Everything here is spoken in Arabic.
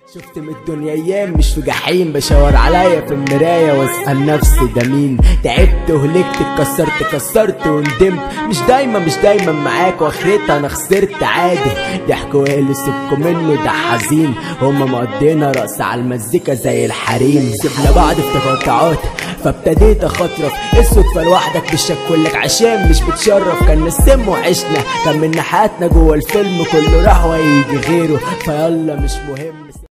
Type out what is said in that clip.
شفت من الدنيا ايام مش في جحيم، بشاور عليا في المرايه واسال نفسي ده مين. تعبت وهلكت كسرت وندمت، مش دايما معاك واخرتها انا خسرت عادي. ضحكوا اللي سيبكوا منه ده حزين، هما مقضينا رقص على المزيكا زي الحريم. سيبنا بعض في تقاطعات فابتديت اخطرف، اسود فلوحدك بالشك كلك عشان مش بتشرف. كان نسم وعشنا كان من حياتنا جوه الفيلم، كله راح وهيجي غيره فيلا مش مهم.